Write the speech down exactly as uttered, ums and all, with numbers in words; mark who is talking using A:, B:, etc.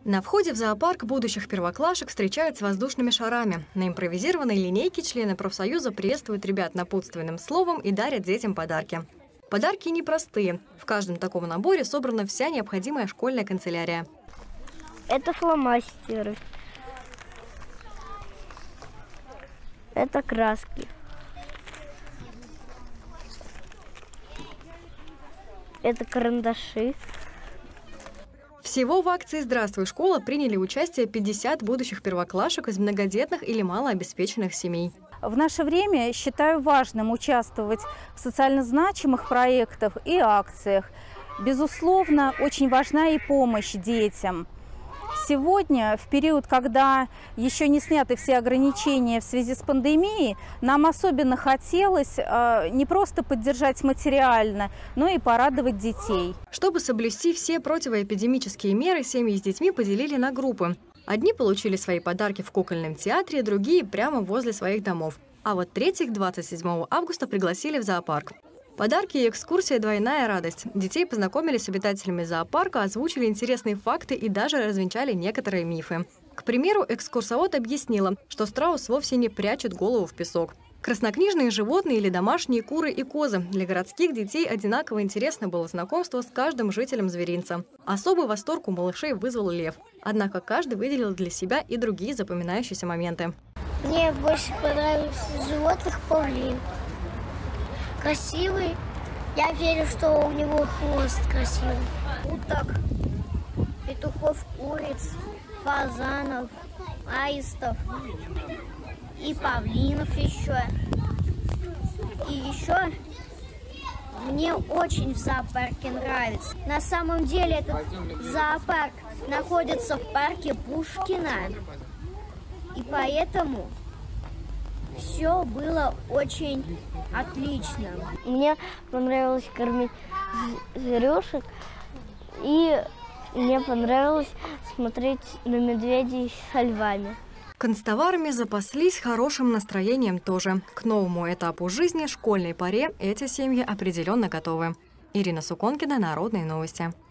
A: На входе в зоопарк будущих первоклашек встречают с воздушными шарами. На импровизированной линейке члены профсоюза приветствуют ребят напутственным словом и дарят детям подарки. Подарки непростые. В каждом таком наборе собрана вся необходимая школьная канцелярия.
B: Это фломастеры. Это краски. Это карандаши.
A: Всего в акции «Здравствуй, школа» приняли участие пятьдесят будущих первоклашек из многодетных или малообеспеченных семей.
C: В наше время считаю важным участвовать в социально значимых проектах и акциях. Безусловно, очень важна и помощь детям. Сегодня, в период, когда еще не сняты все ограничения в связи с пандемией, нам особенно хотелось э, не просто поддержать материально, но и порадовать детей.
A: Чтобы соблюсти все противоэпидемические меры, семьи с детьми поделили на группы. Одни получили свои подарки в кукольном театре, другие прямо возле своих домов. А вот третьих двадцать седьмого августа пригласили в зоопарк. Подарки и экскурсия – двойная радость. Детей познакомили с обитателями зоопарка, озвучили интересные факты и даже развенчали некоторые мифы. К примеру, экскурсовод объяснила, что страус вовсе не прячет голову в песок. Краснокнижные животные или домашние куры и козы. Для городских детей одинаково интересно было знакомство с каждым жителем зверинца. Особый восторг у малышей вызвал лев. Однако каждый выделил для себя и другие запоминающиеся моменты.
B: Мне больше понравился животных павлин. Красивый. Я верю, что у него хвост красивый. Уток, петухов, куриц, фазанов, аистов и павлинов еще. И еще мне очень в зоопарке нравится. На самом деле этот зоопарк находится в парке Пушкина. И поэтому все было очень отлично. Мне понравилось кормить зверюшек, и мне понравилось смотреть на медведей со львами.
A: Канцтоварами запаслись, хорошим настроением тоже. К новому этапу жизни, школьной поре, эти семьи определенно готовы. Ирина Суконкина, Народные новости.